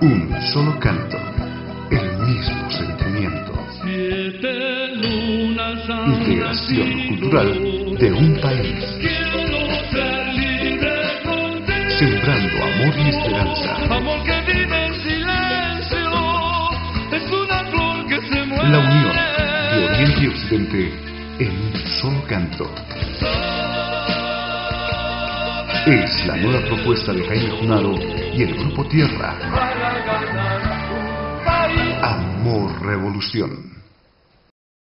Un solo canto, el mismo sentimiento. Integración cultural de un país. Sembrando amor y esperanza. La unión de Oriente y Occidente en un solo canto. Es la nueva propuesta de Jaime Junaro y el Grupo Tierra. Amor Revolución.